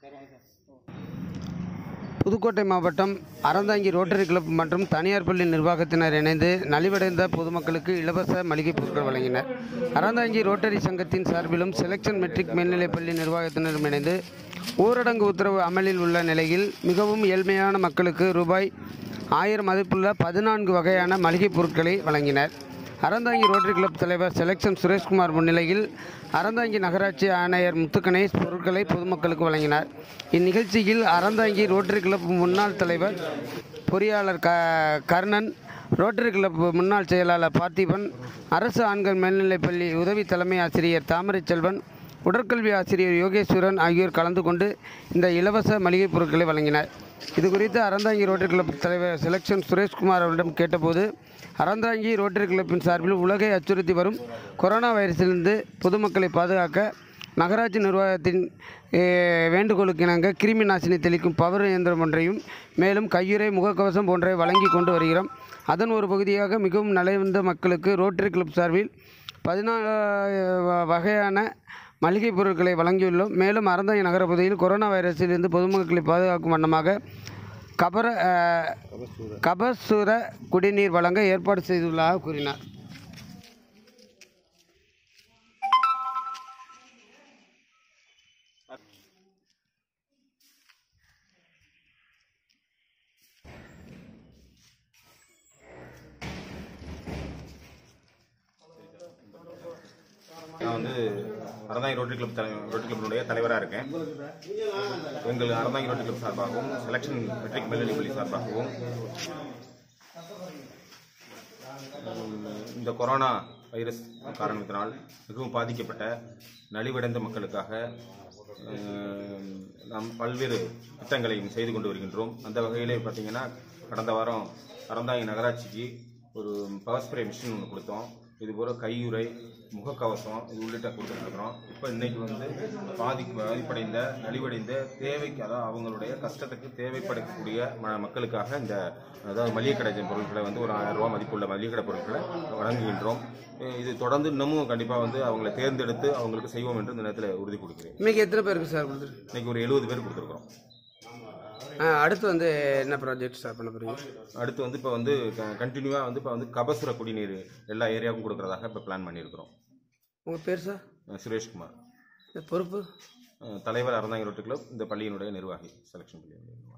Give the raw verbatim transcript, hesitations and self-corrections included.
புதுக்கோட்டை மாவட்டம் Aranthangi rotary club மற்றும் தனியார் பள்ளி நிர்வாகத்தினர் இணைந்து நலிவடைந்த பொதுமக்களுக்கு இலவச மளிகைப் பொருட்கள் வழங்கினர். அறந்தாங்கி ரோட்டரி சங்கத்தின் சார்பிலும் செலக்ஷன் மெட்ரிக் மேல்நிலைப் பள்ளி நிர்வாகத்தினரும் இணைந்து ஊரடங்கு உத்தரவு அமலில் உள்ள நிலையில் மிகவும் ஏழ்மையான மக்களுக்கு ரூபாய் ஆயிரம் மதிப்புள்ள பதினான்கு வகையான மளிகைப் பொருட்களை வழங்கினர். அறந்தாங்கி ரோட்டரி கிளப் தலைவர் செலக்ஷன் சுரேஷ்குமார் முன்னிலையில் அறந்தாங்கி நகராட்சி ஆணையர் முத்துகணேஷ் பொருட்களை பொதுமக்களுக்கு வழங்கினார். இந்நிகழ்ச்சியில் அறந்தாங்கி ரோட்டரி கிளப் முன்னாள் தலைவர் பொறியாளர் க கர்ணன், ரோட்டரி கிளப் முன்னாள் செயலாளர் பார்த்திபன், அரசு ஆண்கள் மேல்நிலைப்பள்ளி உதவி தலைமை ஆசிரியர் தாமரை செல்வன், உடற்கல்வி ஆசிரியர் யோகேஸ்வரன் ஆகியோர் கலந்து கொண்டு இந்த இலவச மளிகைப் பொருட்களை வழங்கினர். இதுகுறித்து அறந்தாங்கி ரோட்டரி கிளப் தலைவர் செலக்ஷன் சுரேஷ்குமார் அவரிடம் கேட்டபோது, அறந்தாங்கி ரோட்டரி கிளப்பின் சார்பில் உலகை அச்சுறுத்தி வரும் கொரோனா வைரஸிலிருந்து பொதுமக்களை பாதுகாக்க நகராட்சி நிர்வாகத்தின் வேண்டுகோளுக்கு இணங்க கிருமி நாசினி தெளிக்கும் பவர் இயந்திரம் ஒன்றையும் மேலும் கையுறை முகக்கவசம் போன்றவை வழங்கி கொண்டு வருகிறோம். அதன் ஒரு பகுதியாக மிகவும் நலிவடைந்த மக்களுக்கு ரோட்டரி கிளப் சார்பில் பதினாலு வகையான மளிகை பொருட்களை வழங்கியுள்ளோம். மேலும் அறந்தாங்கி நகர பகுதியில் கொரோனா வைரஸிலிருந்து பொதுமக்களை பாதுகாக்கும் வண்ணமாக கபர கபசுர குடிநீர் வழங்க ஏற்பாடு செய்துள்ளதாக கூறினார். நான் வந்து அறந்தாங்கி ரோட்டரி கிளப் தலை ரோட்டரி கிளப்பினுடைய தலைவராக இருக்கேன். எங்கள் அறந்தாங்கி ரோட்டரி கிளப் சார்பாகவும் செலக்ஷன் மெட்ரிக் மேல்நிலைப் பள்ளி சார்பாகவும் இந்த கொரோனா வைரஸ் காரணத்தினால் மிகவும் பாதிக்கப்பட்ட நலிவடைந்த மக்களுக்காக நாம் பல்வேறு திட்டங்களையும் செய்து கொண்டு வருகின்றோம். அந்த வகையிலே பார்த்தீங்கன்னா, கடந்த வாரம் அறந்தாங்கி நகராட்சிக்கு ஒரு பவர் ஸ்ப்ரே மிஷின் ஒன்று கொடுத்தோம். இதுபோல் கையுறை, முகக்கவசம் இது உள்ளிட்ட கொடுத்துருக்கிறோம். இப்போ இன்னைக்கு வந்து பாதி பாதிப்படைந்த நலிவடைந்த தேவைக்கு, அதாவது அவங்களுடைய கஷ்டத்துக்கு தேவைப்படக்கூடிய மக்களுக்காக இந்த அதாவது மளிகை கடை பொருட்களை வந்து ஒரு ஆயிரம் ரூபா மதிப்புள்ள மளிகை கடை பொருட்களை வழங்குகின்றோம். இது தொடர்ந்து இன்னமும் கண்டிப்பாக வந்து அவங்களை தேர்ந்தெடுத்து அவங்களுக்கு செய்வோம் என்று இந்த நேரத்தில் உறுதி கொடுக்கிறேன். இன்னைக்கு எத்தனை பேருக்கு சார் கொடுத்துரு? இன்னைக்கு ஒரு எழுபது பேர் கொடுத்துருக்குறோம். அடுத்து வந்து என்ன ப்ராஜெக்ட் ஸ்டார்ட் பண்ண போறீங்க? அடுத்து வந்து இப்போ வந்து கண்டினியூவாக வந்து இப்போ வந்து கபசுர குடிநீர் எல்லா ஏரியாவுக்கும் கொடுக்கறதாக இப்போ பிளான் பண்ணியிருக்கிறோம். உங்கள் பேர் சார்? சுரேஷ்குமார். பொறுப்பு? தலைவர் அறந்தாங்கி ரோட்டரி கிளப், இந்த பள்ளியினுடைய நிர்வாகி, செலக்ஷன் பள்ளி.